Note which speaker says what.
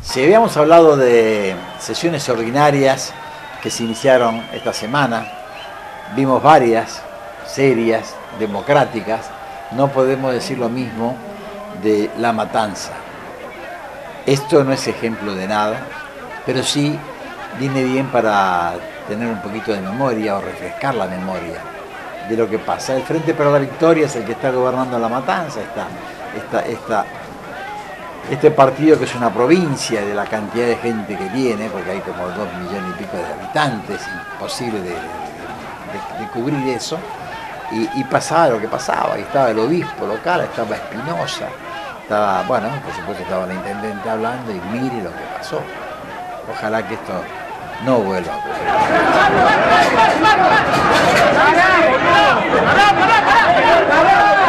Speaker 1: Si habíamos hablado de sesiones ordinarias que se iniciaron esta semana, vimos varias, serias, democráticas, no podemos decir lo mismo de La Matanza. Esto no es ejemplo de nada, pero sí viene bien para tener un poquito de memoria o refrescar la memoria de lo que pasa. El Frente para la Victoria es el que está gobernando La Matanza, este partido que es una provincia de la cantidad de gente que tiene, porque hay como 2 millones y pico de habitantes, imposible de cubrir eso, y pasaba lo que pasaba, y estaba el obispo local, estaba Espinosa, estaba, bueno, por supuesto estaba la intendente hablando, y mire lo que pasó. Ojalá que esto no vuelva a ocurrir.